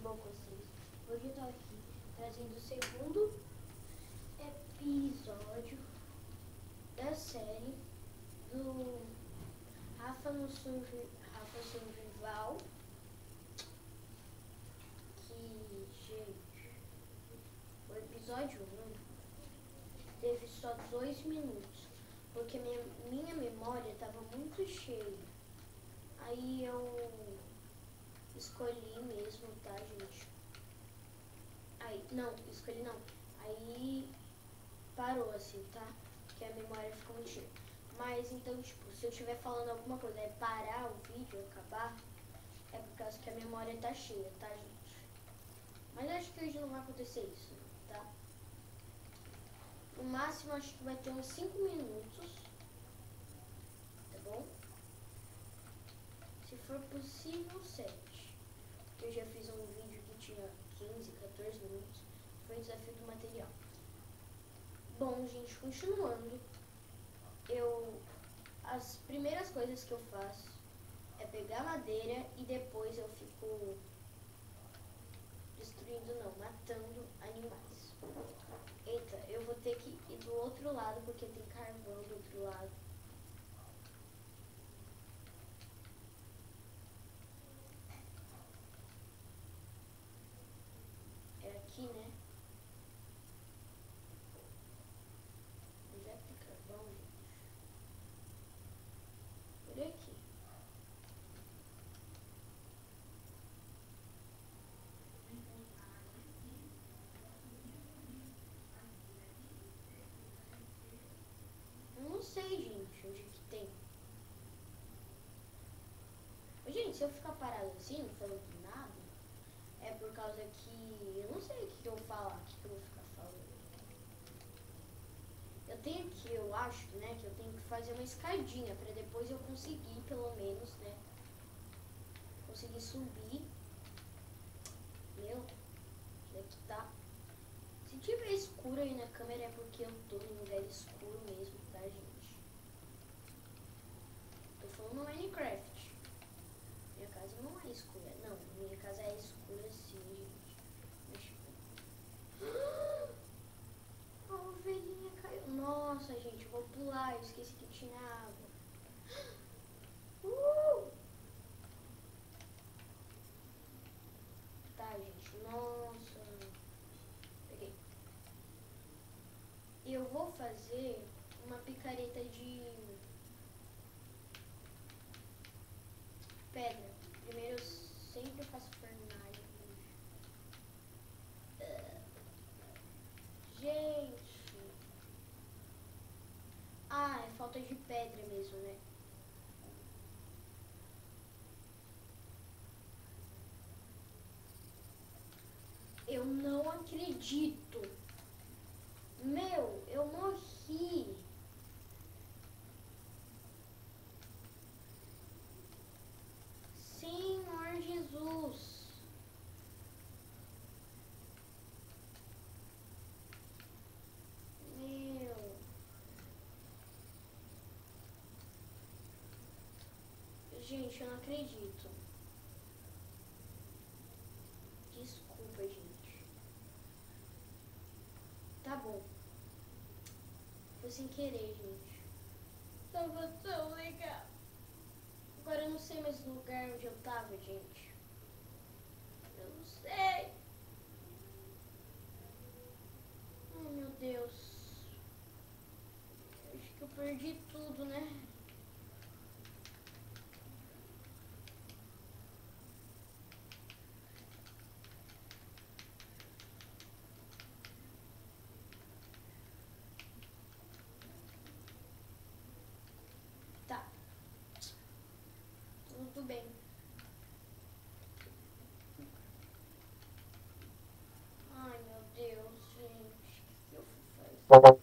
bom com vocês? Hoje eu tô aqui trazendo o segundo episódio da série do Rafa Survival. Que, gente, o episódio 1 teve só 2 minutos, porque minha memória estava muito cheia. Aí eu escolhi mesmo, tá, gente? Escolhi não. Aí parou assim, tá? Porque a memória ficou muito cheia. Mas então, tipo, se eu estiver falando alguma coisa, parar o vídeo, acabar, é por causa que a memória tá cheia, tá, gente? Mas acho que hoje não vai acontecer isso, tá? No máximo, acho que vai ter uns 5 minutos, tá bom? Se for possível, 7. Porque eu já fiz um vídeo que tinha 15, 14 minutos. Foi o desafio do material. Bom, gente, continuando. As primeiras coisas que eu faço é pegar madeira e depois eu fico matando animais. Eita, eu vou ter que ir do outro lado porque tem carvão do outro lado. É aqui, né? Onde é que tem carvão, gente? Por aqui. Eu não sei, gente, onde que tem. Gente, se eu ficar parado assim, não falando nada, é por causa que eu não sei o que eu vou falar, o que eu vou ficar falando. Eu acho, né, que eu tenho que fazer uma escadinha pra depois eu conseguir, pelo menos, né, conseguir subir. Meu, aqui tá. Se tiver escuro aí na câmera é porque eu tô em lugar escuro mesmo, tá, gente? Tô falando no Minecraft. Minha casa não é escura. Não, minha casa é escura sim, gente. A ovelhinha caiu. Nossa, gente, eu vou pular. Eu esqueci que tinha água. Tá, gente. Nossa. Peguei. Eu vou fazer uma picareta de pedra. Primeiro eu sempre faço fornalha. Gente. Ah, é falta de pedra mesmo, né? Eu não acredito. Meu, eu morri. Senhor Jesus. Meu. Gente, eu não acredito. Desculpa, gente. Tá bom. Foi sem querer, gente. Tava tão legal. Agora eu não sei mais o lugar onde eu tava, gente. Eu não sei. Oh, meu Deus. Acho que eu perdi tudo, né? Tá. Tudo bem. Ai, meu Deus, gente. O que eu fui fazer?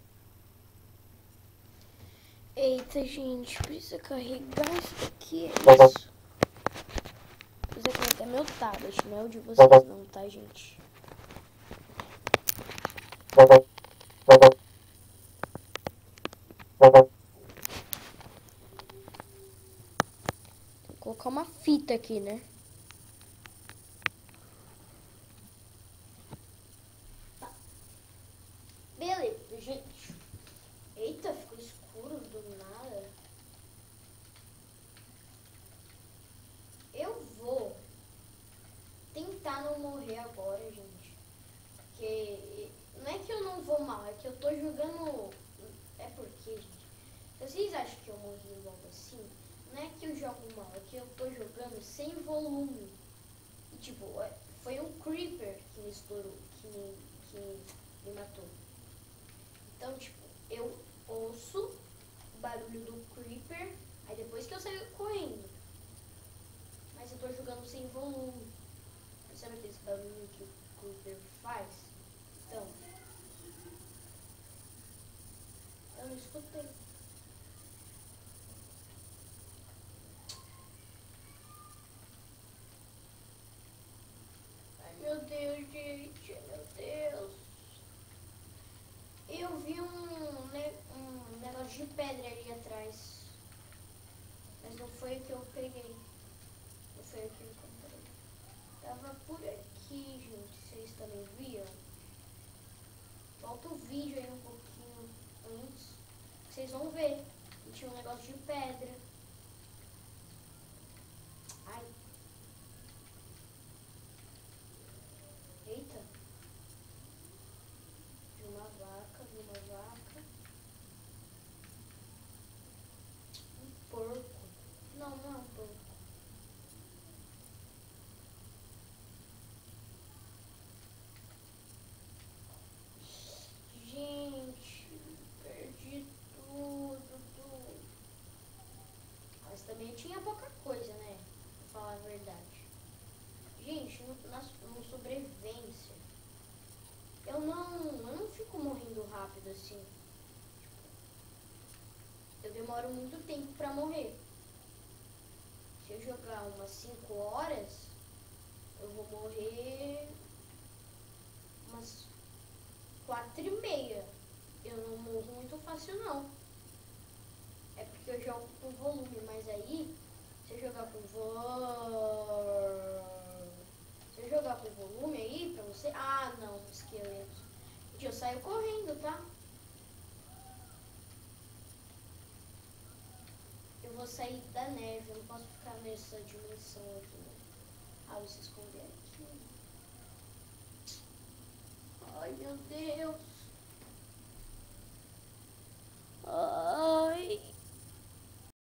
Eita, gente. Precisa carregar isso daqui. É isso. Precisa conectar meu tablet. Não é o de vocês não, tá, gente? Vou colocar uma fita aqui, né? mal, é que eu tô jogando. É porque, gente, se vocês acham que eu morri logo assim, não é que eu jogo mal, é que eu tô jogando sem volume. E tipo, foi um creeper que me estourou, que me matou. Então, tipo, eu ouço o barulho do creeper, aí depois que eu saio correndo. Mas eu tô jogando sem volume. Sabe aquele barulho que o creeper faz? Então, eu não escutei. Ai meu Deus, gente, meu Deus. Eu vi um negócio de pedra ali atrás. Mas não foi o que eu peguei. Não foi o que eu encontrei. Tava por aqui, gente. Vocês também viram? Volta o vídeo aí um pouquinho antes. Vocês vão ver. E tinha um negócio de pedra. Ai. Eita. Vi uma vaca, vi uma vaca. Um porco. Não, não é um porco. Gente, perdi tudo. Mas também tinha pouca coisa, né? Pra falar a verdade. Gente, no sobrevivência, eu não fico morrendo rápido assim. Eu demoro muito tempo pra morrer. Se eu jogar umas 5 horas, eu vou morrer umas 4h30. Eu não morro muito fácil não. É porque eu jogo com volume, mas aí, se eu jogar com Se eu jogar com volume aí pra você. Ah não, esqueleto. Gente, eu saio correndo, tá? Eu vou sair da neve, eu não posso ficar nessa dimensão aqui, né? Ah, vou se esconder aqui. Ai, meu Deus.